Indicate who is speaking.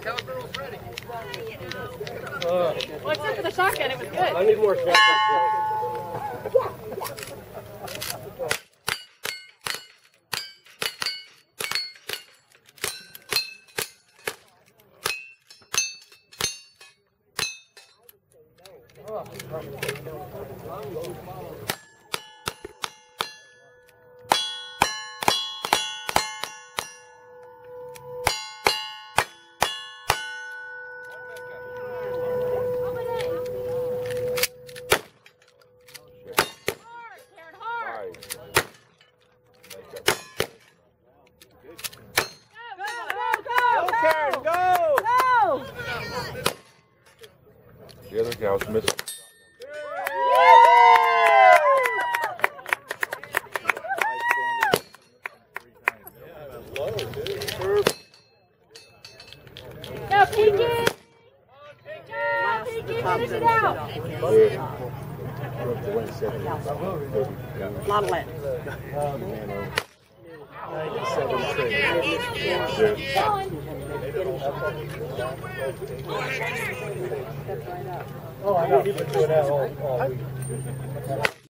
Speaker 1: Cowgirl's ready.
Speaker 2: Well, except for the shotgun, it was good.
Speaker 3: I need more shotgun.
Speaker 4: The other gal's missing.
Speaker 2: Go, Pinky! Pinky, finish it out!
Speaker 5: Lot of land.
Speaker 3: 97 trade. Oh, I know. You've been doing that all week.